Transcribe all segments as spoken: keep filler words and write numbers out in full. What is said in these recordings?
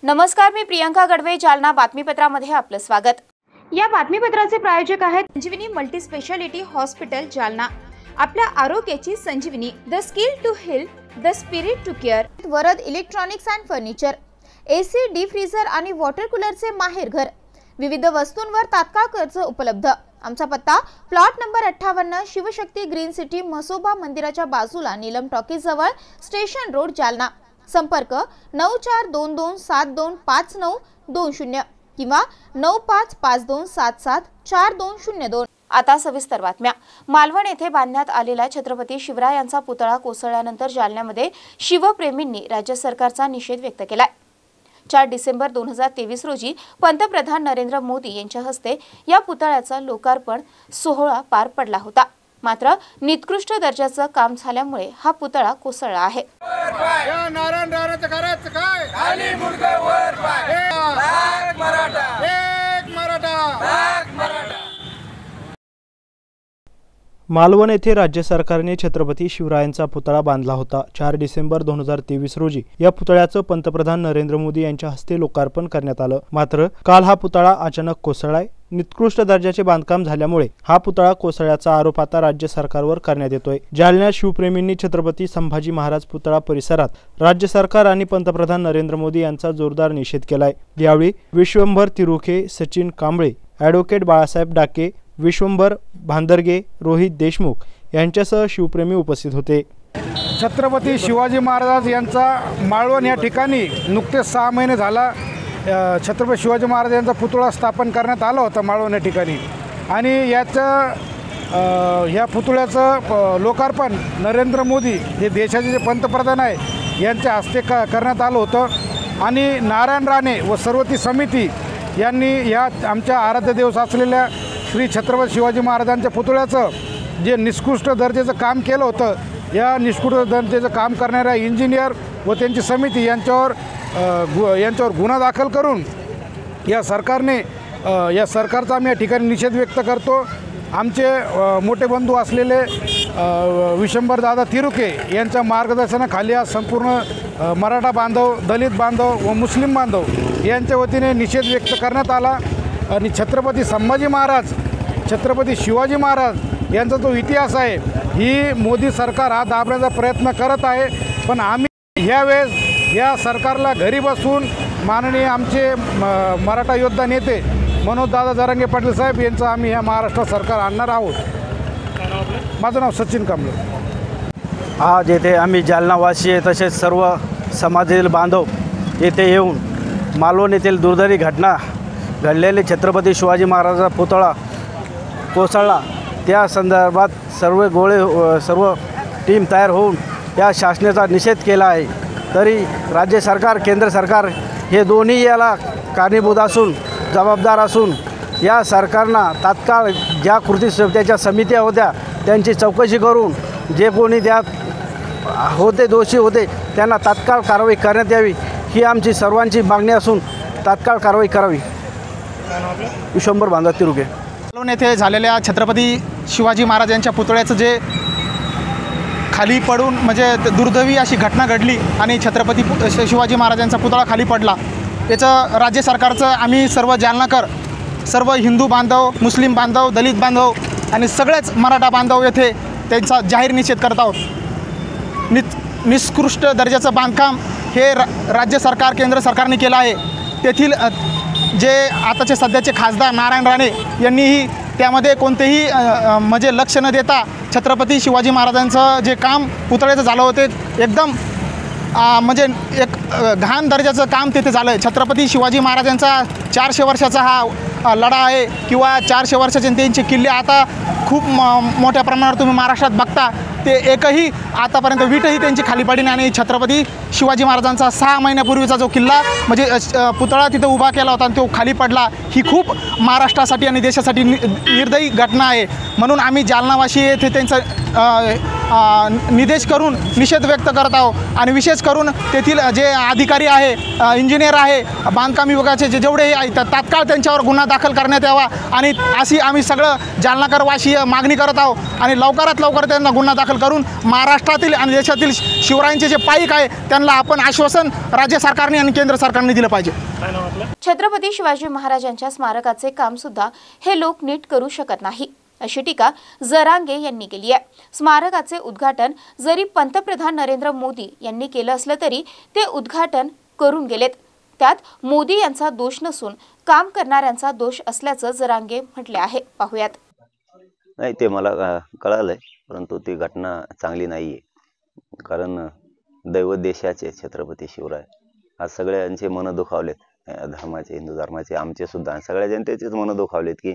नमस्कार, मी प्रियंका गडवे. जालना बातमीपत्रामध्ये आपलं स्वागत. या बातमीपत्राचे प्रायोजक आहेत Sanjeevani multi speciality hospital Jalna. आपल्या आरोग्याची Sanjeevani. The skill to heal, the spirit to care. Varad electronics and furniture. AC, D freezer आणि वॉटर कूलरचे माहेर घर. विविध वस्तूंवर तात्काळ कर्ज उपलब्ध. आमचा पत्ता प्लॉट नंबर अठ्ठावन्न, शिवशक्ती ग्रीन सिटी, म्हसोबा मंदिराच्या बाजूला, नीलम टॉकीज जवळ, स्टेशन रोड, जालना. संपर्क नऊ चार दोन दोन सात दोन पाच नऊ दोन शून्य किंवा नऊ पाच पाच दोन सात सात चार दोन शून्य दोन. आता सविस्तर बातम्या. मालवण येथे बांधण्यात आलेला छत्रपती शिवरायांचा पुतळा कोसळल्यानंतर जालन्यामध्ये शिवप्रेमींनी राज्य सरकारचा निषेध व्यक्त केलाय. चार डिसेंबर दोन हजार तेवीस रोजी पंतप्रधान नरेंद्र मोदी यांच्या हस्ते या पुतळ्याचा लोकार्पण सोहळा पार पडला होता. मात्र निकृष्ट दर्जाचं काम झाल्यामुळे हा पुतळा कोसळला आहे. मालवण येथे राज्य सरकारने छत्रपती शिवरायांचा पुतळा बांधला होता. चार डिसेंबर दोन हजार तेवीस रोजी या पुतळ्याचं पंतप्रधान नरेंद्र मोदी यांच्या हस्ते लोकार्पण करण्यात आलं. मात्र काल हा पुतळा अचानक कोसळलाय. निकृष्ट दर्जाचे बांधकाम झाल्यामुळे हा पुतळा कोसळल्याचा आरोप आता राज्य सरकारवर करण्यात येतोय. जालन्यात शिवप्रेमींनी छत्रपती संभाजी महाराज पुतळा परिसरात राज्य सरकार आणि पंतप्रधान नरेंद्र मोदी यांचा जोरदार निषेध केलाय. यावेळी विश्वंभर तिरुखे, सचिन कांबळे, ॲडव्होकेट बाळासाहेब डाके, विश्वंभर भांदरगे, रोहित देशमुख यांच्यासह शिवप्रेमी उपस्थित होते. छत्रपती शिवाजी महाराज यांचा मालवण या ठिकाणी नुकतेच सहा महिने झाला छत्रपती शिवाजी महाराज यांचा पुतळा स्थापन करण्यात आला होता मालवण या ठिकाणी. आणि याचं ह्या पुतळ्याचं लोकार्पण नरेंद्र मोदी हे देशाचे जे पंतप्रधान आहे यांच्या हस्ते क करण्यात आलं होतं. आणि नारायण राणे व सर्वती समिती यांनी या आमच्या आराध्य दिवस असलेल्या श्री छत्रपती शिवाजी महाराजांच्या पुतळ्याचं जे निकृष्ट दर्जाचं काम केलं होतं, या निकृष्ट दर्जाचं काम करणाऱ्या इंजिनियर व त्यांची समिती यांच्यावर गु यांच्यावर गुन्हा दाखल करून या सरकारने या सरकारचा आम्ही या ठिकाणी निषेध व्यक्त करतो. आमचे मोठे बंधू असलेले विश्वंभर दादा तिरुके यांच्या मार्गदर्शनाखाली आज संपूर्ण मराठा बांधव, दलित बांधव व मुस्लिम बांधव यांच्या वतीने निषेध व्यक्त करण्यात आला. आणि छत्रपती संभाजी महाराज, छत्रपती शिवाजी महाराज यांचा जो इतिहास आहे ही मोदी सरकार हा दाबण्याचा प्रयत्न करत आहे. पण आम्ही यावेळेस या सरकारला घरी बसून माननीय आमचे मराठा योद्धा नेते मनोजदादा जरांगे पाटील साहेब यांचं आम्ही ह्या महाराष्ट्र सरकार आणणार आहोत. माझं नाव सचिन कांबळे. आज येथे आम्ही जालनावासी आहे तसेच सर्व समाजातील बांधव येथे येऊन मालवण येथील दुर्दैवी घटना घडलेले छत्रपती शिवाजी महाराजांचा पुतळा कोसळला त्या संदर्भात सर्व गोळे सर्व टीम तयार होऊन या शासनाचा निषेध केला आहे. तरी राज्य सरकार, केंद्र सरकार हे दोन्ही याला कारणीभूत असून जबाबदार असून या सरकारनं तात्काळ ज्या कृती त्याच्या समित्या होत्या त्यांची चौकशी करून जे कोणी त्यात होते दोषी होते त्यांना तात्काळ कारवाई करण्यात यावी ही आमची सर्वांची मागणी असून तात्काळ कारवाई करावी. विश्वंभर भांदर तिरुके. मालवण येथे झालेल्या छत्रपती शिवाजी महाराज यांच्या पुतळ्याचं जे खाली पडून म्हणजे दुर्दैवी अशी घटना घडली आणि छत्रपती शिवाजी महाराजांचा पुतळा खाली पडला, याचं राज्य सरकारचं आम्ही सर्व जालनाकर, सर्व हिंदू बांधव, मुस्लिम बांधव, दलित बांधव आणि सगळेच मराठा बांधव येथे त्यांचा जाहीर निषेध करत आहोत. नि निकृष्ट दर्जाचं बांधकाम हे रा राज्य सरकार, केंद्र सरकारने केलं आहे. तेथील जे आताचे सध्याचे खासदार नारायण राणे यांनीही त्यामध्ये कोणतेही म्हणजे लक्ष न देता छत्रपती शिवाजी महाराजांचं जे काम पुतळ्याचं झालं होते एकदम म्हणजे एक घाण दर्जाचं काम तिथे झालं आहे. छत्रपती शिवाजी महाराजांचा चारशे वर्षाचा हा लढा आहे किंवा चारशे वर्षाचे त्यांचे किल्ले आता खूप मोठ्या प्रमाणावर तुम्ही महाराष्ट्रात बघता, ते एकही आतापर्यंत वीटही त्यांची खाली पडली नाही. आणि छत्रपती शिवाजी महाराजांचा सहा महिन्यापूर्वीचा जो किल्ला म्हणजे पुतळा तिथं उभा केला होता आणि तो खाली पडला, ही खूप महाराष्ट्रासाठी आणि देशासाठी निर्दयी घटना आहे. म्हणून आम्ही जालनावासी येथे त्यांचं अ, निदेश करून निषेध व्यक्त करत आहोत आणि विशेष करून तेथील जे अधिकारी आहे, अ, इंजिनियर आहे, बांधकाम विभागाचे जे जेवढे आहेत तात्काळ त्यांच्यावर गुन्हा दाखल करण्यात यावा आणि अशी आम्ही सगळं जालनाकर वाशी मागणी करत आहोत आणि लवकरात लवकर त्यांना गुन्हा दाखल करून महाराष्ट्रातील आणि देशातील शिवरायांचे जे पाईक आहे त्यांना आपण आश्वासन राज्य सरकारने आणि केंद्र सरकारने दिलं पाहिजे। छत्रपती शिवाजी महाराजांच्या स्मारकाचे काम सुद्धा हे लोक नीट करू शकत नाही अशी टीका जरांगे यांनी केली आहे। स्मारकाचे उद्घाटन जरी पंतप्रधान नरेंद्र मोदी यांनी केलं असलं तरी ते उद्घाटन करून गेलेत, त्यात मोदी यांचा दोष नसून काम करणाऱ्यांचा दोष असल्याचं जरांगे म्हटले आहे। पाहूयात। नाही ते मला कळालंय, परंतु ती घटना चांगली नाहीये, कारण दैवत देशाचे छत्रपती शिवराय आज सगळ्यांचे मन दुखावलेत, धर्माचे, हिंदू धर्माचे, आमचे सुद्धा सगळ्या जनतेचेच मन दुखावलेत की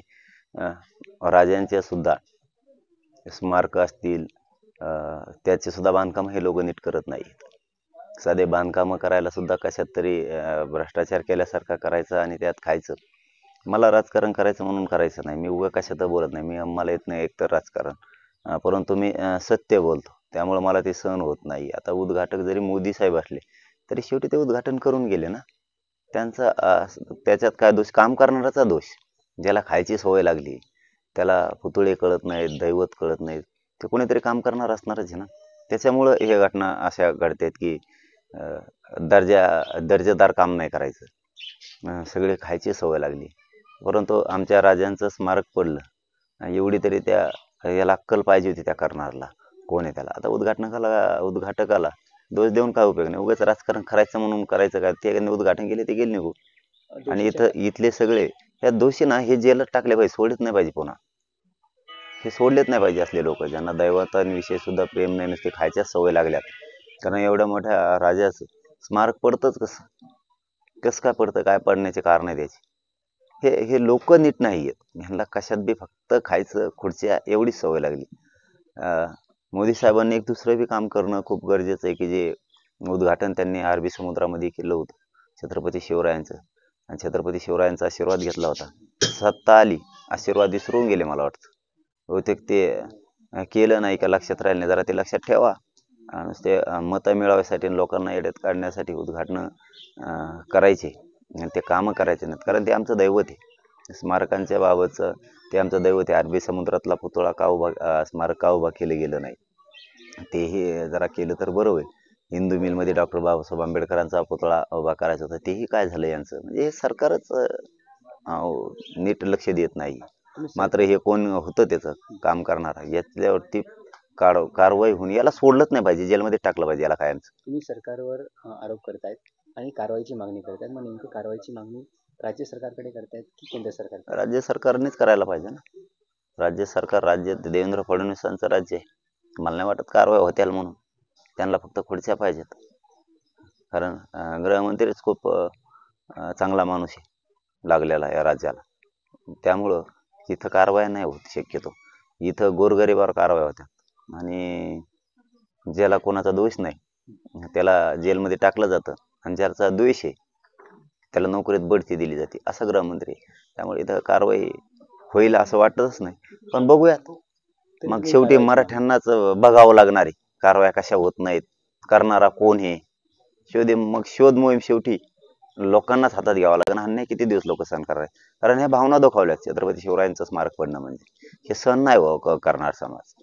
राजांचे सुद्धा स्मारक असतील त्याचे सुद्धा बांधकाम हे लोक नीट करत नाहीत। साधे बांधकाम करायला सुद्धा कशात तरी भ्रष्टाचार केल्यासारखा करायचा आणि त्यात खायचं। मला राजकारण करायचं म्हणून करायचं नाही, मी उगा कशात बोलत नाही, मी मला येत नाही एकतर राजकारण, परंतु मी सत्य बोलतो, त्यामुळे मला ते सहन होत नाही। आता उद्घाटक जरी मोदी साहेब असले तरी शेवटी ते उद्घाटन करून गेले ना, त्यांचा त्याच्यात काय दोष? काम करणाराचा दोष। ज्याला खायची सवय लागली, त्याला पुतळे कळत नाहीत, दैवत कळत नाहीत, ते कोणीतरी काम करणार असणारच आहे ना। त्याच्यामुळं हे घटना अशा घडतात की दर्जा दर्जेदार काम नाही करायचं, सगळे खायची सवय लागली। परंतु आमच्या राजांचं स्मारक पडलं, एवढी तरी त्या याला अक्कल पाहिजे होती त्या करणारला, कोण आहे त्याला? आता उद्घाटनाला उद्घाटकाला दोष देऊन काय उपयोग नाही, उगाच राजकारण करायचं म्हणून करायचं काय? ते उद्घाटन केले ते गेले निघू, आणि इथं इथले सगळे ह्या दोषी ना हे जेलत टाकले पाहिजे, सोडलेच नाही पाहिजे पुन्हा, हे सोडलेच नाही पाहिजे असले लोक ज्यांना दैवतांविषयी सुद्धा प्रेम नाही, नुसते खायच्या सवय लागल्यात। कारण एवढ्या मोठ्या राजाचं स्मारक पडतंच कसं कसं काय पडतं, काय पडण्याचे कारण आहे त्याची? हे हे लोक नीट नाही आहेत, ह्यांना कशात बी फक्त खायचं, खुर्च्या एवढीच सवय लागली। मोदी साहेबांनी एक दुसरं बी काम करणं खूप गरजेचं आहे की जे उद्घाटन त्यांनी अरबी समुद्रामध्ये केलं होतं छत्रपती शिवरायांचं, आणि छत्रपती शिवरायांचा आशीर्वाद घेतला होता, सत्ता आली, आशीर्वाद विसरून गेले मला वाटतं बहुतेक, ते केलं नाही का लक्षात राहिलं नाही, जरा ते लक्षात ठेवा। आणि ते मतं मिळवण्यासाठी लोकांना येड्यात काढण्यासाठी उद्घाटनं करायचे, ते कामं करायचे नाहीत, कारण ते आमचं दैवत आहे। स्मारकांच्या बाबतचं ते आमचं दैवत आहे। अरबी समुद्रातला पुतळा का उभा, स्मारक का उभा केलं गेलं नाही, तेही जरा केलं तर बरं होईल। हिंदू मिलमध्ये डॉक्टर बाबासाहेब आंबेडकरांचा पुतळा उभा करायचा होता, तेही काय झालं यांचं? म्हणजे हे सरकारच नीट लक्ष देत नाही। मात्र हे कोण होतं त्याचं काम करणारा, याच्यावरती कार कारवाई होऊन याला सोडलंच नाही पाहिजे, जेलमध्ये टाकलं पाहिजे याला कायमचं। तुम्ही सरकारवर आरोप करतायत आणि कारवाईची मागणी करतायत, मग नेमकी कारवाईची मागणी राज्य सरकारकडे करतायत की केंद्र सरकार? राज्य सरकारनेच करायला पाहिजे ना, राज्य सरकार, राज्य देवेंद्र फडणवीसांचं राज्य आहे, मला नाही वाटत कारवाई होत्याल म्हणून, त्यांना फक्त खुर्च्या पाहिजेत। कारण गृहमंत्रीच खूप चांगला माणूस आहे लागलेला या राज्याला, त्यामुळं इथं कारवाई नाही होत शक्यतो, इथं गोरगरिबावर कारवाई होत्या, आणि ज्याला कोणाचा दोष नाही त्याला जेलमध्ये टाकलं जातं, आणि ज्याचा द्वेष आहे त्याला नोकरीत बढती दिली जाते, असा गृहमंत्री। त्यामुळे इथं कारवाई होईल असं वाटतच नाही, पण बघूयात मग शेवटी मराठ्यांनाच बघावं लागणार आहे कारवाया कशा होत नाहीत, करणारा कोण हे शोध, मग शोध मोहीम शेवटी लोकांनाच हातात घ्यावा लागणार। अन्याय किती दिवस लोक सहन करणार, कारण ह्या भावना दुखावल्यात। छत्रपती शिवरायांचं स्मारक पडणं म्हणजे हे सहन नाही हो करणार समाज।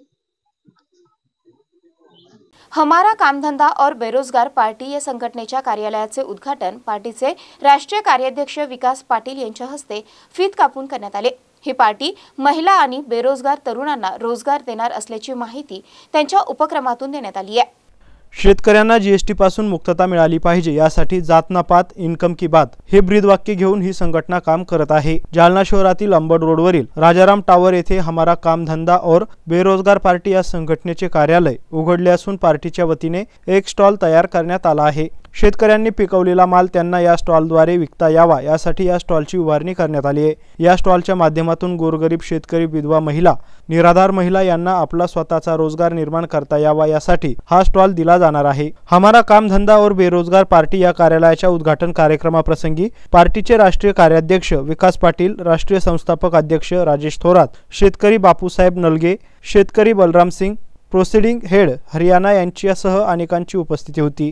हमारा कामधंदा और बेरोजगार पार्टी या संघटनेच्या कार्यालयाचे उद्घाटन पार्टीचे राष्ट्रीय कार्याध्यक्ष विकास पाटील यांच्या हस्ते फीत कापून करण्यात आले। ही पार्टी महिला आणि बेरोजगार तरुणांना रोजगार देणार असल्याची माहिती त्यांच्या उपक्रमातून देण्यात आली आहे। शेतकऱ्यांना जीएसटी पासून मुक्तता मिळाली पाहिजे यासाठी जात ना पात इन्कम की बात हे ब्रीदवाक्य घेऊन ही संघटना काम करत आहे। जालना शहरातील अंबड रोडवरील राजाराम टावर येथे हमारा कामधंदा और बेरोजगार पार्टी या संघटनेचे कार्यालय उघडले असून पार्टीच्या वतीने एक स्टॉल तयार करण्यात आला आहे। शेतकऱ्यांनी पिकवलेला माल त्यांना या स्टॉलद्वारे विकता यावा यासाठी या स्टॉलची उभारणी करण्यात आली आहे। या स्टॉलच्या माध्यमातून गोरगरीब शेतकरी, विधवा महिला, निराधार महिला यांना आपला स्वतःचा रोजगार निर्माण करता यावा यासाठी हा स्टॉल दिला जाणार आहे। हमारा कामधंदा और बेरोजगार पार्टी या कार्यालयाच्या उद्घाटन कार्यक्रमाप्रसंगी पार्टीचे राष्ट्रीय कार्याध्यक्ष विकास पाटील, राष्ट्रीय संस्थापक अध्यक्ष राजेश थोरात, शेतकरी बापूसाहेब नलगे, शेतकरी बलराम सिंग, प्रोसिडिंग हेड हरियाणा यांच्यासह अनेकांची उपस्थिती होती।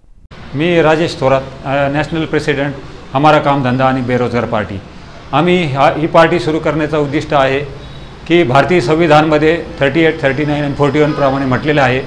मी राजेश थोरात, नॅशनल प्रेसिडेंट हमारा काम धंदा आणि बेरोजगार पार्टी। आम्ही हा ही पार्टी सुरू करण्याचा उद्दिष्ट आहे की भारतीय संविधानमध्ये थर्टी एट थर्टी नाईन आणि फोर्टी वन प्रमाणे म्हटलेलं आहे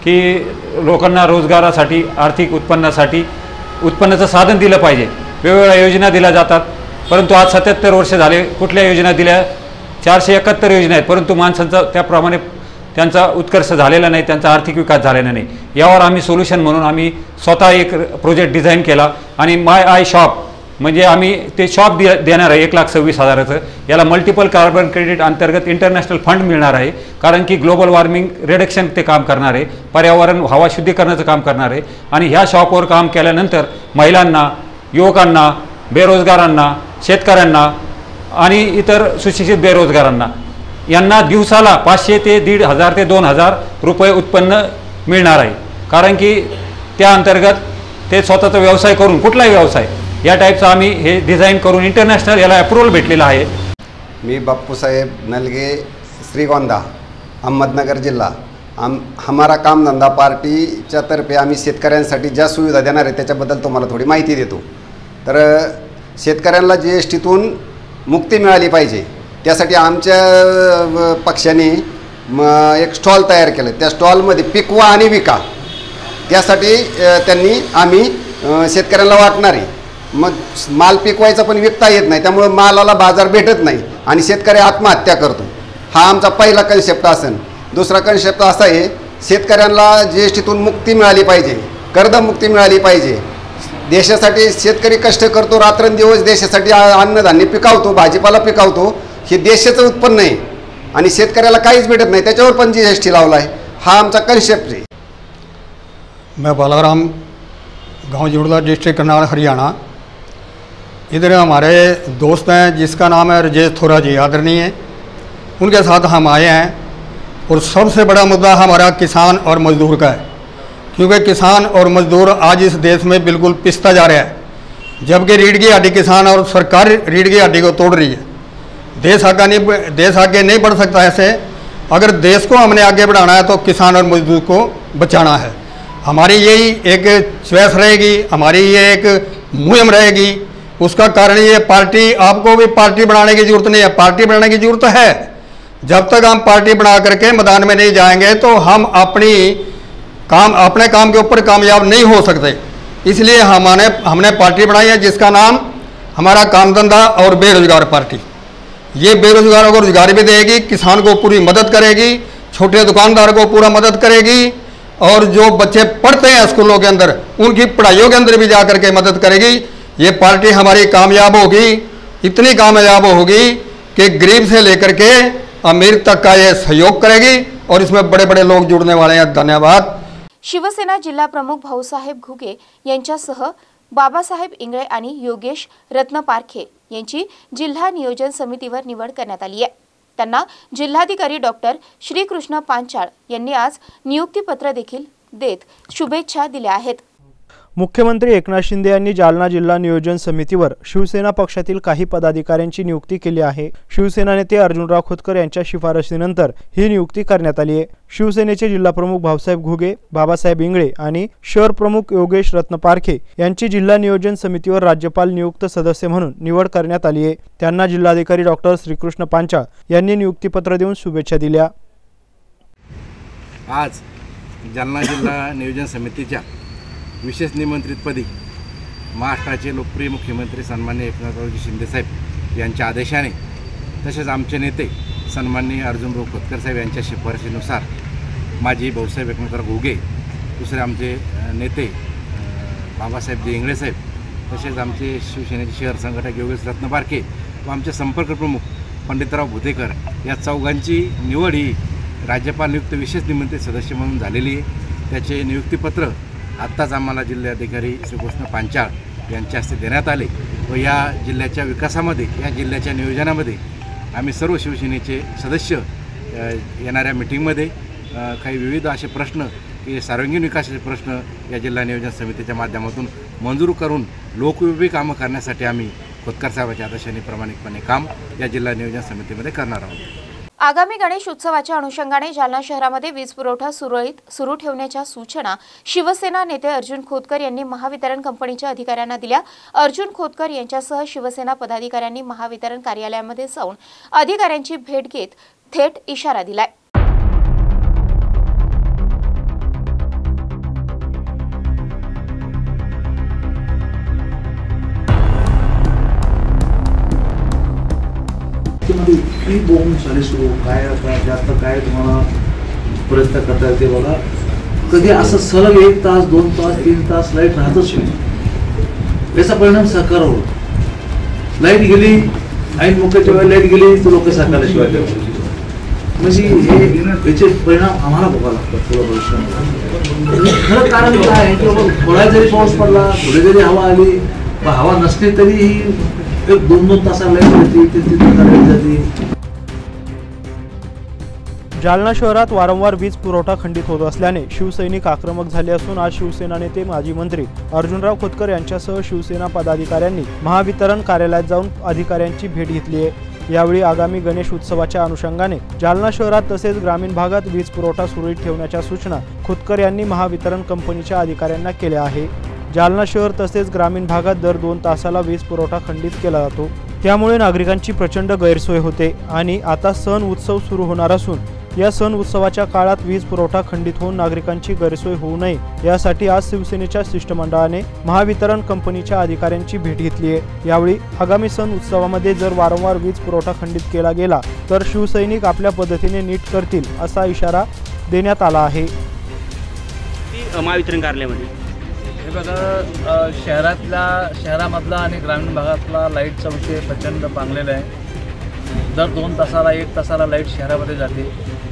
की लोकांना रोजगारासाठी, आर्थिक उत्पन्नासाठी उत्पन्नाचं साधन दिलं पाहिजे। वेगवेगळ्या योजना दिल्या जातात, परंतु आज सत्याहत्तर वर्ष झाले कुठल्या योजना दिल्या, चारशे एकाहत्तर योजना आहेत, परंतु माणसांचा त्याप्रमाणे त्यांचा उत्कर्ष झालेला नाही, त्यांचा आर्थिक विकास झालेला नाही। यावर आम्ही सोल्युशन म्हणून आम्ही स्वतः एक प्रोजेक्ट डिझाईन केला आणि माय आय शॉप म्हणजे आम्ही ते शॉप दे देणार आहे एक लाख सव्वीस हजाराचं। याला मल्टिपल कार्बन क्रेडिट अंतर्गत इंटरनॅशनल फंड मिळणार आहे, कारण की ग्लोबल वॉर्मिंग रिडक्शन ते काम करणार आहे, पर्यावरण हवा शुद्धीकरणाचं काम करणार आहे। आणि ह्या शॉपवर काम केल्यानंतर महिलांना, युवकांना, बेरोजगारांना, शेतकऱ्यांना आणि इतर सुशिक्षित बेरोजगारांना यांना दिवसाला पाचशे ते दीड हजार ते दोन हजार रुपये उत्पन्न मिळणार आहे, कारण की त्या अंतर्गत ते स्वतःचा व्यवसाय करून, कुठलाही व्यवसाय या टाईपचा आम्ही हे डिझाईन करून इंटरनॅशनल याला अप्रूव्हल भेटलेला आहे। मी बाप्पूसाहेब नलगे, श्रीगोंदा, अहमदनगर जिल्हा। आम हमारा काम धंदा पार्टीच्या तर्फे आम्ही शेतकऱ्यांसाठी ज्या सुविधा देणार आहे त्याच्याबद्दल तुम्हाला थोडी माहिती देतो। तर शेतकऱ्यांना जी एस टीतून मुक्ती मिळाली पाहिजे, त्यासाठी आमच्या पक्षाने म एक स्टॉल तयार केलं। त्या स्टॉलमध्ये पिकवा आणि विका, त्यासाठी त्यांनी आम्ही शेतकऱ्यांना वाटणार आहे। मग माल पिकवायचा पण विकता येत नाही, त्यामुळे मालाला बाजार भेटत नाही आणि शेतकरी आत्महत्या करतो। हा आमचा पहिला कन्सेप्ट असेल। दुसरा कन्सेप्ट असा आहे, शेतकऱ्यांना जी एस टीतून मुक्ती मिळाली पाहिजे, कर्जमुक्ती मिळाली पाहिजे। देशासाठी शेतकरी कष्ट करतो, रात्रंदिवस देशासाठी अन्नधान्य पिकावतो, भाजीपाला पिकावतो, हे देशाचं उत्पन्न आहे आणि शेतकऱ्याला काहीच भेटत नाही, त्याच्यावर पण जी एस टी लावला आहे। हा आमचा कन्सेप्ट है। मैं बालाराम, गांव जुड़ला, डिस्ट्रिक्ट करनाल, हरियाणा। इधर हमारे दोस्त हैं जिसका नाम है राजेश थोरा जी, आदरणीय, उनके साथ हम आए हैं। और सबसे बड़ा मुद्दा हमारा किसान और मजदूर का है, क्योंकि किसान और मजदूर आज इस देश में बिल्कुल पिसता जा रहा है, जबकि रीढ़ की हड्डी किसान और सरकार रीढ़ की हड्डी को तोड़ रही है। देश आगे नहीं देश आगे नहीं बढ़ सकता ऐसे। अगर देश को हमने आगे बढ़ाना है तो किसान और मजदूर को बचाना है। हमारी यही एक चॉइस रहेगी, हमारी ये एक मुहिम रहेगी। उसका कारण ये पार्टी, आपको भी पार्टी बनाने की जरूरत नहीं है, पार्टी बनाने की जरूरत है। जब तक हम पार्टी बना करके मैदान में नहीं जाएंगे तो हम अपनी काम अपने काम के ऊपर कामयाब नहीं हो सकते। इसलिए हमने हमने पार्टी बनाई है जिसका नाम हमारा काम धंधा और बेरोजगार पार्टी। ये बेरोजगारों को रोजगार भी देगी, किसान को पूरी मदद करेगी, छोटे दुकानदार को पूरा मदद करेगी, और जो बच्चे पढ़ते हैं स्कूलों के अंदर उनकी पढ़ाइयों के अंदर भी जा कर के मदद करेगी। ये पार्टी हमारी कामयाब होगी, इतनी कामयाब होगी कि गरीब से लेकर के अमीर तक का ये सहयोग करेगी और इसमें बड़े बड़े लोग जुड़ने वाले हैं। धन्यवाद। शिवसेना जिल्हा प्रमुख भाऊसाहेब घुगे यांच्यासह बाबासाहेब इंगळे आणि योगेश रत्नपारखे यांची जिल्हा नियोजन समितीवर निवड करण्यात आली आहे। त्यांना जिल्हाधिकारी डॉक्टर श्रीकृष्ण पांचाळ यांनी आज नियुक्तीपत्र देखील देत शुभेच्छा दिल्या आहेत। मुख्यमंत्री एकनाथ शिंदे यांनी जालना जिल्हा नियोजन समितीवर शिवसेना पक्षातील काही पदाधिकाऱ्यांची नियुक्ती केली आहे। शिवसेना नेते अर्जुनराव खोतकर यांच्या शिफारशीनंतर ही नियुक्ती करण्यात आली आहे। शिवसेनेचे जिल्हा प्रमुख भाऊसाहेब घुगे, बाबासाहेब इंगळे आणि शहर प्रमुख योगेश रत्नपारखे यांची जिल्हा नियोजन समितीवर राज्यपाल नियुक्त सदस्य म्हणून निवड करण्यात आली आहे। त्यांना जिल्हाधिकारी डॉक्टर श्रीकृष्ण पांचाळ यांनी नियुक्तीपत्र देऊन शुभेच्छा दिल्या। आज जालना जिल्हा नियोजन समितीच्या विशेष निमंत्रितपदी महाराष्ट्राचे लोकप्रिय मुख्यमंत्री सन्माननीय एकनाथरावजी शिंदेसाहेब यांच्या आदेशाने, तसेच आमचे नेते सन्माननीय अर्जुनराव खोतकर साहेब यांच्या शिफारशीनुसार माजी भाऊसाहेब एकनाथराव घुगे, दुसरे आमचे नेते बाबासाहेब इंगळे साहेब, तसेच आमचे शिवसेनेचे शहर संघटक योगेश रत्नपारखे व आमचे संपर्क प्रमुख पंडितराव भुतेकर या चौघांची निवड ही राज्यपाल नियुक्त विशेष निमंत्रित सदस्य म्हणून झालेली आहे। त्याचे नियुक्तीपत्र आत्ताच आम्हाला जिल्हाधिकारी श्रीकृष्ण पांचाळ यांच्या हस्ते देण्यात आले व या जिल्ह्याच्या विकासामध्ये, या जिल्ह्याच्या नियोजनामध्ये आम्ही सर्व शिवसेनेचे सदस्य येणाऱ्या मिटिंगमध्ये काही विविध असे प्रश्न की सार्वजनिक विकासाचे प्रश्न या जिल्हा नियोजन समितीच्या माध्यमातून मंजूर करून लोकयोगी कामं करण्यासाठी आम्ही खोतकर साहेबांच्या आदेशाने प्रामाणिकपणे काम या जिल्हा नियोजन समितीमध्ये करणार आहोत। आगामी गणेश उत्सवाच्या अनुषंगाने जालना शहरामध्ये वीज पुरवठा सुरळीत सुरू ठेवण्याच्या सूचना शिवसेना नेते अर्जुन खोतकर यांनी महावितरण कंपनीच्या अधिकाऱ्यांना दिल्या। अर्जुन खोतकर यांच्यासह शिवसेना पदाधिकाऱ्यांनी महावितरण कार्यालयामध्ये जाऊन अधिकाऱ्यांची भेट घेत थेट इशारा दिलाय। इतकी बोंब झाली सुरू काय आता जास्त काय तुम्हाला प्रयत्न करता येते बघा। कधी असं सलग एक तास दोन तास तीन तास लाईट राहतच नाही, याचा परिणाम साकार होतो। लाईट गेली ऐन मोक्याच्या वेळेला लाईट गेली तर लोक साकारल्याशिवाय म्हणजे हे याचे परिणाम आम्हाला बघावं लागतात पुढे भविष्यामध्ये। खरं कारण काय आहे की बाबा थोडा जरी पाऊस पडला थोडी जरी हवा आली व हवा नसली तरी एक दोन दोन तासाला लाईट येते तीन तीन तासाला लाईट जाते। जालना शहरात वारंवार वीज पुरवठा खंडित होत असल्याने शिवसैनिक आक्रमक झाले असून आज शिवसेना नेते माजी मंत्री अर्जुनराव खोतकर यांच्यासह शिवसेना पदाधिकाऱ्यांनी महावितरण कार्यालयात जाऊन अधिकाऱ्यांची भेट घेतली आहे। यावेळी आगामी गणेश उत्सवाच्या अनुषंगाने जालना शहरात तसेच ग्रामीण भागात वीज पुरवठा सुरळीत ठेवण्याच्या सूचना खोतकर यांनी महावितरण कंपनीच्या अधिकाऱ्यांना केल्या आहे। जालना शहर तसेच ग्रामीण भागात दर दोन तासाला वीज पुरवठा खंडित केला जातो, त्यामुळे नागरिकांची प्रचंड गैरसोय होते आणि आता सण उत्सव सुरू होणार असून या सण उत्सवाच्या काळात वीज पुरवठा खंडित होऊन नागरिकांची गैरसोय होऊ नये यासाठी आज शिवसेनेच्या शिष्टमंडळाने महावितरण कंपनीच्या अधिकाऱ्यांची भेट घेतली आहे। यावेळी आगामी सण उत्सवामध्ये जर वारंवार वीज पुरवठा खंडित केला गेला तर शिवसैनिक आपल्या पद्धतीने नीट करतील असा इशारा देण्यात आला आहे। महावितरण कार्यालयामध्ये हे बघा, शहरातल्या शहरामधला आणि ग्रामीण भागातला लाईटचा विषय प्रचंड पांगलेला आहे। दर दोन तासाला एक तासाला लाईट शहरामध्ये जाते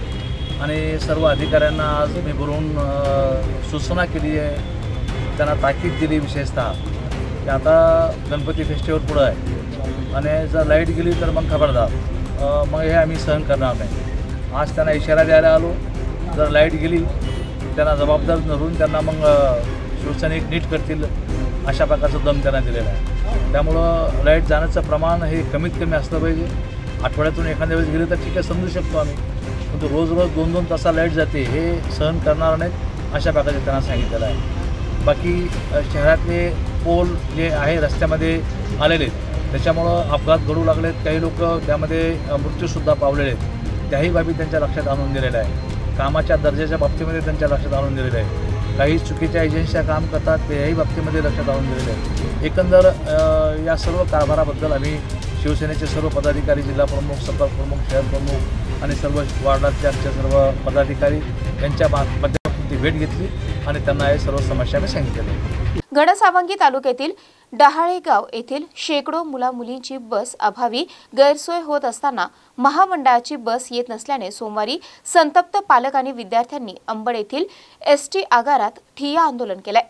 आणि सर्व अधिकाऱ्यांना आज मी बोलून सूचना केली आहे, त्यांना ताकीद दिली विशेषतः की आता गणपती फेस्टिवल पुढं आहे आणि जर लाईट गेली तर मग खबरदार, मग हे आम्ही सहन करणार नाही। आज त्यांना इशारा द्यायला आलो, जर लाईट गेली त्यांना जबाबदार धरून त्यांना मग शिवसैनिक नीट करतील अशा प्रकारचं दम त्यांना दिलेला आहे। त्यामुळं लाईट जाण्याचं प्रमाण हे कमीत कमी असलं पाहिजे। आठवड्यातून एखाद्या वेळेस गेले तर ठीक आहे, समजू शकतो आम्ही, पण रोज रोज दोन दोन तासा लाईट जाते हे सहन करणार नाहीत अशा प्रकारचे त्यांना सांगितलेलं आहे। बाकी शहरातले पोल जे आहे रस्त्यामध्ये आलेले आहेत त्याच्यामुळं अपघात घडू लागलेत, काही लोक त्यामध्ये मृत्यूसुद्धा पावलेले आहेत, त्याही बाबी त्यांच्या लक्षात आणून दिलेल्या आहे। कामाच्या दर्जाच्या बाबतीमध्ये त्यांच्या लक्षात आणून दिलेलं आहे। काही चुकीच्या एजन्सीच्या काम करतात त्याही बाबतीमध्ये लक्षात आणून दिलेलं आहे। एकंदर या सर्व कारभाराबद्दल आम्ही शिवसेनेचे सर्व पदाधिकारी, जिल्हा प्रमुख, संपर्क प्रमुख, शहर प्रमुख आणि सर्व वार्डातले आमचे सर्व पदाधिकारी यांच्या माध्यमातून ती भेट घेतली आणि त्यांना हे सर्व समस्या मी सांगितलेल्या। घनसावंगी तालुक्यातील डहाळेगाव येथील शेकडो मुला मुलींची बस अभावी गैरसोय होत असताना महामंडळाची बस येत नसल्याने सोमवारी संतप्त पालक आणि विद्यार्थ्यांनी अंबड येथील एस टी आगारात ठिय्या आंदोलन केले।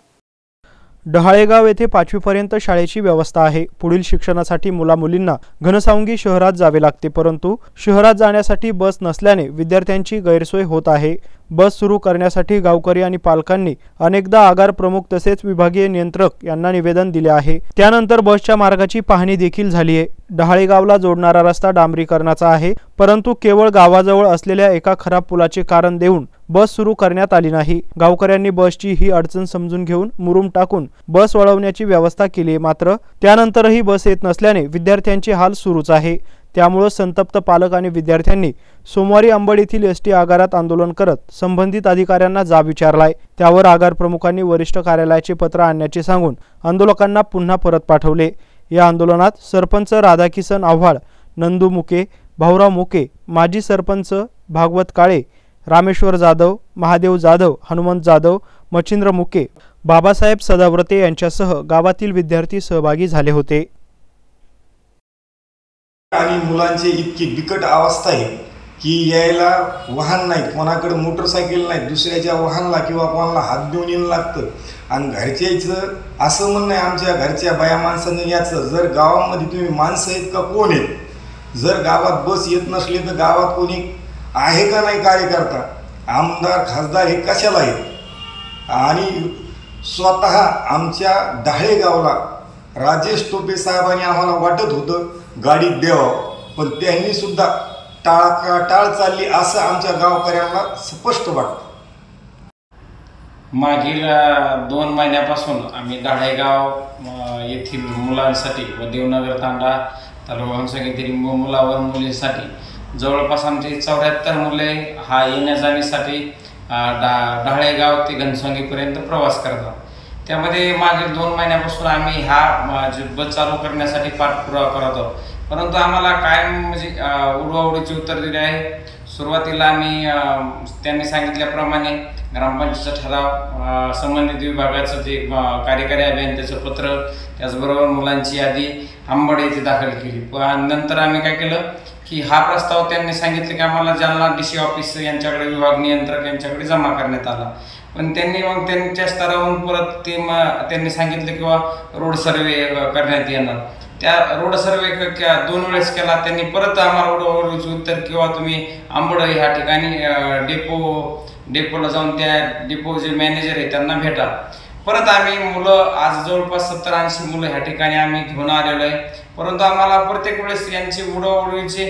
डहाळेगाव येथे पाचवीपर्यंत शाळेची व्यवस्था आहे। पुढील शिक्षणासाठी मुला मुलींना घनसावंगी शहरात जावे लागते, परंतु शहरात जाण्यासाठी बस नसल्याने विद्यार्थ्यांची गैरसोय होत आहे। बस सुरू करण्यासाठी गावकरी आणि पालकांनी अनेकदा आगार प्रमुख तसेच विभागीय नियंत्रक यांना निवेदन दिले आहे। त्यानंतर बसच्या मार्गाची पाहणी देखील झाली आहे। डहाळेगावला जोडणारा रस्ता डांबरीकरणाचा आहे, परंतु केवळ गावाजवळ असलेल्या एका खराब पुलाचे कारण देऊन बस सुरू करण्यात आली नाही। गावकऱ्यांनी बसची ही अडचण समजून घेऊन मुरुम टाकून बस वळवण्याची व्यवस्था केली, मात्र त्यानंतरही बस येत नसल्याने विद्यार्थ्यांचे हाल सुरूच आहे। त्यामुळे संतप्त पालक आणि विद्यार्थ्यांनी सोमवारी अंबड येथील एस टी आगारात आंदोलन करत संबंधित अधिकाऱ्यांना जाब विचारलाय। त्यावर आगार प्रमुखांनी वरिष्ठ कार्यालयाचे पत्र आणण्याचे सांगून आंदोलकांना पुन्हा परत पाठवले। या आंदोलनात सरपंच राधाकिसन आव्हाड, नंदू मुके, भाऊराव मुके, माजी सरपंच भागवत काळे, रामेश्वर जाधव, महादेव जाधव, हनुमंत जाधव, मच्छिंद्र मुके, बाबासाहेब सदाव्रते यांच्यासह गावातील विद्यार्थी सहभागी झाले होते। आणि मुलांची इतकी बिकट अवस्था आहे की यायला वाहन नाही, कोणाकडे मोटरसायकल नाही, दुसऱ्याच्या वाहनला किंवा कोणाला हात देऊन येणं लागतं। आणि घरच्याचं असं म्हणणं आहे आमच्या घरच्या बाया माणसानं याचं, जर गावामध्ये तुम्ही माणसं आहेत का कोण आहेत, जर गावात बस येत नसली तर गावात कोणी आहे का नाही कार्यकर्ता, आमदार खासदार हे कशाला आहेत। आणि स्वतः आमच्या डहाळेगावला राजेश टोपे साहेबांनी आम्हाला वाटत होतं गाडीत द्यावं, पण त्यांनी सुद्धा टाळ टाळ चालली असं आमच्या गावकऱ्यांना स्पष्ट वाटतं. मागील दोन महिन्यापासून आम्ही दाढेगाव येथील मुलांसाठी व देवनगर तांडा तालुका घनसावंगी येथील मुला व मुलींसाठी जवळपास आमचे चौऱ्याहत्तर मुले हा येण्या जाण्यासाठी डा ढाळेगाव ते घनसावंगीपर्यंत प्रवास करतात. त्यामध्ये मागील दोन महिन्यापासून आम्ही हा बस चालू करण्यासाठी पाठपुरावा करत आहोत, परंतु आम्हाला कायम म्हणजे उडवाउडीचे उत्तर दिले आहे. सुरुवातीला आम्ही त्यांनी सांगितल्याप्रमाणे ग्रामपंचायतीचा ठराव, संबंधित विभागाचं जे कार्यकारी अभियंत्याचं पत्र, त्याचबरोबर मुलांची यादी आंबड येथे दाखल केली. पण नंतर आम्ही काय केलं की हा प्रस्ताव त्यांनी सांगितलं की आम्हाला जालना डी सी ऑफिस यांच्याकडे, विभाग नियंत्रक यांच्याकडे जमा करण्यात आला. पण त्यांनी मग त्यांच्या स्तरावरून परत ते मग त्यांनी सांगितलं किंवा रोड सर्वे करण्यात येणार. त्या रोड सर्वे दोन वेळेस केला त्यांनी, परत आम्हाला रोडवरचं उत्तर किंवा तुम्ही आंबड ह्या ठिकाणी डेपो डेपोला जाऊन त्या डेपो जे मॅनेजर आहे त्यांना भेटा. परत आम्ही मुलं आज जवळपास सत्तर ऐंशी मुलं ह्या ठिकाणी आम्ही घेऊन आलेलो आहे, परंतु आम्हाला प्रत्येक वेळेस यांची उडवाउडवीचे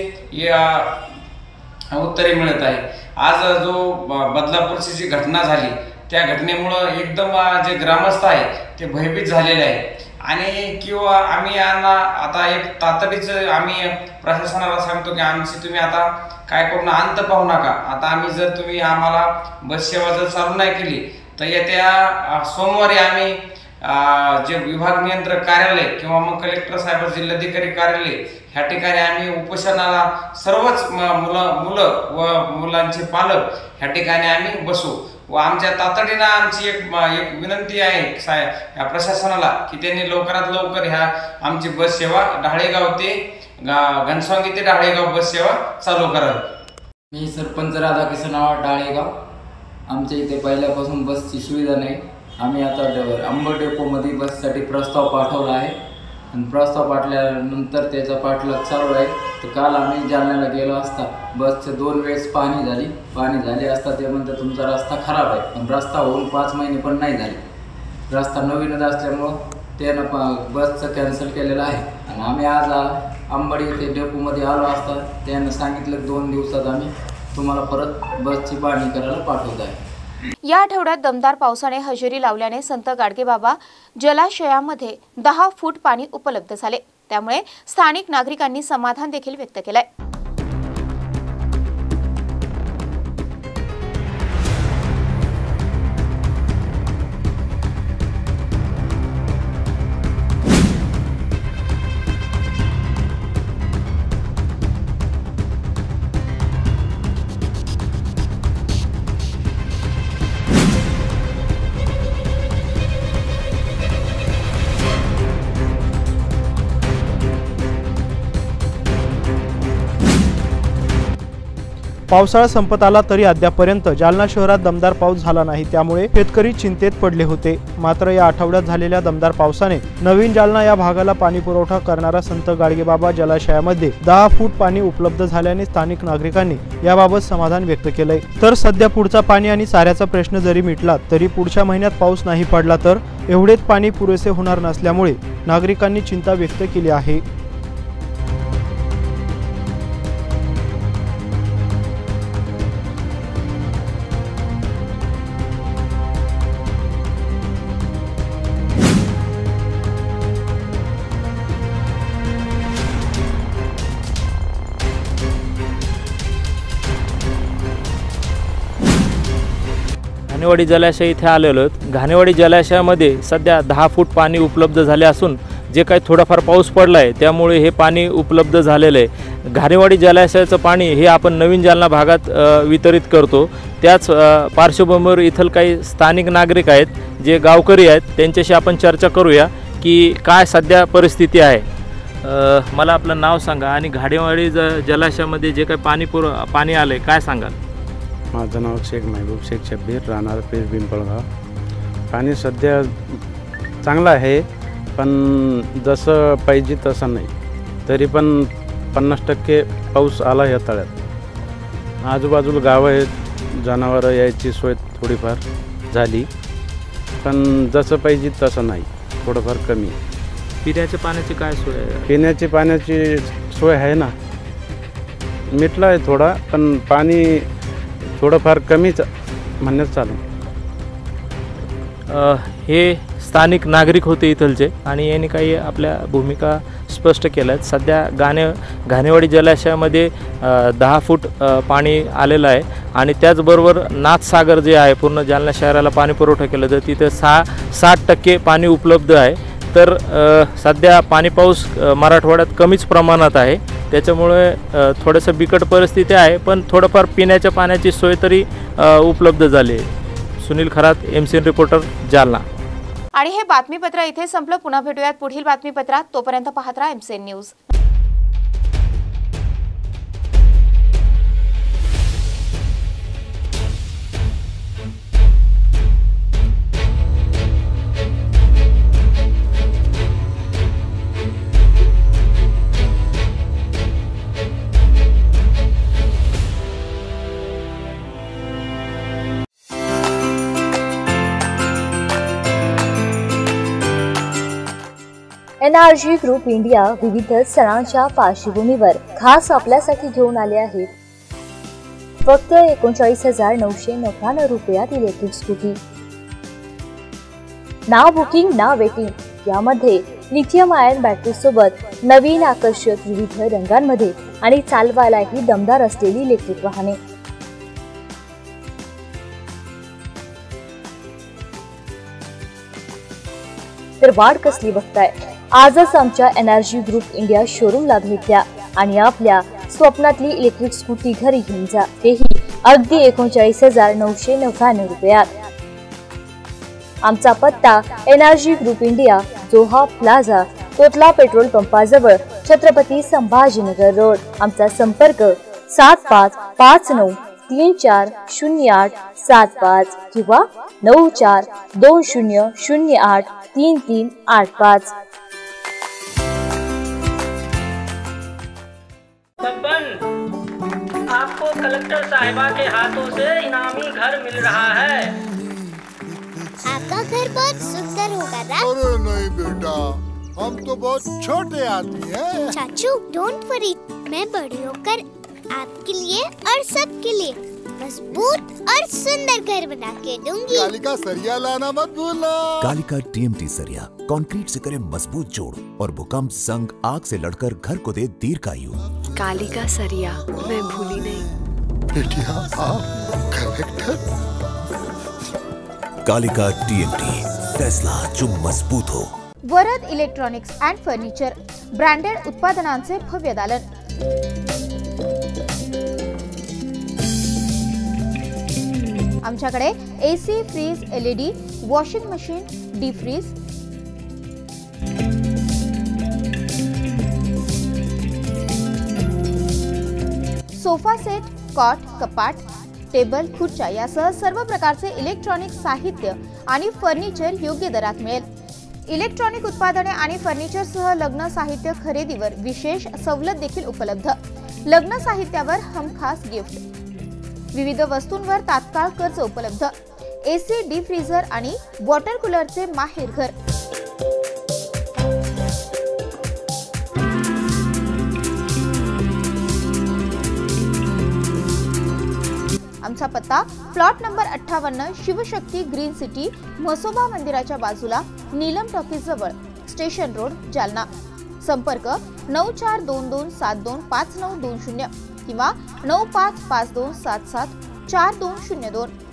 उत्तरे मिळत आहे. आज जो बदलापूरची जी घटना झाली त्या घटनेमुळं एकदम जे ग्रामस्थ आहे ते भयभीत झालेले आहे. आणि किंवा आम्ही यांना आता एक तातडीचं आम्ही प्रशासनाला सांगतो की आमची तुम्ही आता काय करून अंत पाहू नका. आता आम्ही जर तुम्ही आम्हाला बस सेवा जर चालू नाही केली तर येत्या सोमवारी आम्ही जे विभाग नियंत्रक कार्यालय किंवा मग कलेक्टर साहेब, जिल्हाधिकारी कार्यालय ह्या ठिकाणी आम्ही उपोषणाला सर्वच मुलं मुलं व मुलांचे पालक ह्या ठिकाणी आम्ही बसू. व आमच्या तातडीनं आमची एक एक विनंती आहे साहेब या प्रशासनाला की त्यांनी लवकरात लवकर ह्या आमची बस सेवा ढाळेगाव ते घनसावंगी ते ढाळेगाव बस सेवा चालू करावी. मी सरपंच राधाकिशन ढाळेगाव. आमच्या इथे पहिल्यापासून बसची सुविधा नाही. आम्ही आता अंबड डेपोमध्ये बससाठी प्रस्ताव पाठवला आहे आणि प्रस्ताव पाठवल्यानंतर त्याचा पाठलाग चालू आहे. तर काल आम्ही जालन्याला गेलो असता बसचं दोन वेळेस पाणी झाली पाणी झाले असता ते म्हणतात तुमचा रस्ता खराब आहे, पण रस्ता होऊन पाच महिने पण नाही झाले. रस्ता नवीनच असल्यामुळं त्यानं प बसचं कॅन्सल केलेलं आहे. आणि आम्ही आज अंबड येथे डेपोमध्ये आलो असता त्यानं सांगितलं दोन दिवसात आम्ही तुम्हाला परत बसची पाहणी करायला पाठवत आहे. या आठवड्यात दमदार पावसाने हजेरी लावल्याने संत गाडगेबाबा जलाशयामध्ये दहा फूट पाणी उपलब्ध झाले. त्यामुळे स्थानिक नागरिकांनी समाधान देखील व्यक्त केलंय. पावसाळा संपत आला तरी अद्यापर्यंत जालना शहरात दमदार पाऊस झाला नाही, त्यामुळे शेतकरी चिंतेत पडले होते. मात्र या आठवड्यात झालेल्या दमदार पावसाने नवीन जालना या भागाला पाणी पुरवठा करणारा संत गाडगेबाबा जलाशयामध्ये दहा फूट पाणी उपलब्ध झाल्याने स्थानिक नागरिकांनी याबाबत समाधान व्यक्त केलंय. तर सध्या पुढचा पाणी आणि साऱ्याचा प्रश्न जरी मिटला तरी पुढच्या महिन्यात पाऊस नाही पडला तर एवढेच पाणी पुरेसे होणार नसल्यामुळे नागरिकांनी चिंता व्यक्त केली आहे. घाणेवाडी जलाशय इथे आलेलो आहोत. घाणेवाडी जलाशयामध्ये सध्या दहा फूट पाणी उपलब्ध झाले असून जे काही थोडाफार पाऊस पडला आहे त्यामुळे हे पाणी उपलब्ध झालेलं आहे. घाणेवाडी जलाशयाचं पाणी हे आपण नवीन जालना भागात वितरित करतो. त्याच पार्श्वभूमीवर इथं काही स्थानिक नागरिक आहेत जे गावकरी आहेत, त्यांच्याशी आपण चर्चा करूया की काय सध्या परिस्थिती आहे. मला आपलं नाव सांगा आणि घाणेवाडी ज जलाशयामध्ये जे काही पाणी पुर पाणी आलं आहे काय सांगाल? माझं नाव शेख महबूब शेख शब्बीर, राहणार पेर पिंपळगाव. पाणी सध्या चांगलं आहे पण जसं पाहिजे तसं नाही. तरी पण पन्नास टक्के पाऊस आला या तळ्यात. आजूबाजूला गावं आहेत, जनावरं यायची सोय थोडीफार झाली पण जसं पाहिजे तसं नाही, थोडंफार कमी. पिण्याच्या पाण्याची काय सोय आहे? पिण्याची पाण्याची सोय आहे ना, मिटला आहे थोडा, पण पाणी थोडंफार कमीच म्हणण्यात चालू. हे स्थानिक नागरिक होते इथलचे आणि यांनी काही आपल्या भूमिका स्पष्ट केल्या आहेत. सध्या गाणे घाणेवाडी जलाशयामध्ये दहा फूट पाणी आलेलं आहे आणि त्याचबरोबर नाथसागर जे आहे पूर्ण जालना शहराला पाणी पुरवठा केलं तर तिथं सहा साठ टक्के पाणी उपलब्ध आहे. तर सध्या पाणी पाऊस मराठवाड्यात कमीच प्रमाणात आहे, त्याच्यामुळे थोडंसं बिकट परिस्थिती आहे, पण थोडंफार पिण्याच्या पाण्याची सोय तरी उपलब्ध झाली आहे. Sunil Kharat, M C N reporter, Jalna. आणि हे बातमीपत्र इथे संपलं. पुन्हा भेटूयात पुढील बातमीपत्रात. तोपर्यंत पाहत राहा M C N news. N R G group India विविध सणांच्या पार्श्वभूमीवर खास आपल्यासाठी घेऊन आले आहेत फक्त एकोणचाळीस हजार नऊशे नव्याण्णव रुपयात इलेक्ट्रिक स्कूटी. ना बुकिंग ना वेटिंग यामध्ये लिथियम आयन बॅटरी सोबत नवीन आकर्षक विविध रंगांमध्ये आणि चालवायलाही दमदार असलेली इलेक्ट्रिक वाहने. तर वाट कसली बघताय, आजच आमच्या N R G group India शोरूमला भेट द्या आणि आपल्या स्वप्नातली इलेक्ट्रिक स्कूटी घरी घेऊन जा, तेही अगदी एकोणचाळीस हजार नऊशे नव्याण्णव रुपयात. आमचा पत्ता N R G group India, Joha plaza, Totla petrol पंपाजवळ, छत्रपती संभाजीनगर रोड. आमचा संपर्क सात पाच पाच नऊ तीन चार शून्य आठ सात पाच किंवा नऊ चार दोन शून्य शून्य आठ तीन तीन आठ पाच. आपको कलेक्टर साहिबा के हाथों से इनामी घर मिल रहा है. आपका घर बहुत सुंदर होगा ना? अरे नहीं बेटा, हम तो बहुत छोटे आदमी हैं। चाचू डोंट वरी, मैं बड़ी होकर आपके लिए और सबके लिए मजबूत और सुंदर घर बना के दूंगी. कालिका सरिया लाना मत भूलना. कालिका टी एम टी सरिया कंक्रीट से करे मजबूत जोड़ और भूकंप संग आग से लड़कर घर को दे दीर्घायु. कालिका सरिया मैं भूली नहीं. बेटिया आप collector. Kalika T M T, फैसला जो मजबूत हो. Varad electronics and furniture, branded उत्पादनांचे भव्य दालन. आमच्याकडे AC, fridge, L E D, washing machine, D fridge, sofa set, cot, कपाट, टेबल, खुर्च्या यासह सर्व प्रकारचे इलेक्ट्रॉनिक साहित्य आणि फर्निचर योग्य दरात मिळेल. इलेक्ट्रॉनिक उत्पादने आणि फर्निचरसह लग्न साहित्य खरेदीवर विशेष सवलत देखील उपलब्ध. लग्न साहित्यावर हमखास गिफ्ट. विविध वस्तूंवर तात्काळ कर्ज उपलब्ध. एसी, डी फ्रीजर आणि वॉटर कूलरचे माहेर घर. आमचा पत्ता प्लॉट नंबर अठ्ठावन्न, शिवशक्ती ग्रीन सिटी, म्हसोबा मंदिराच्या बाजूला, नीलम टॉकीज जवळ, स्टेशन रोड, जालना. संपर्क नऊ चार दोन दोन सात दोन पाच नऊ दोन शून्य किंवा नऊ पाच पाच दोन सात सात चार दोन शून्य दोन.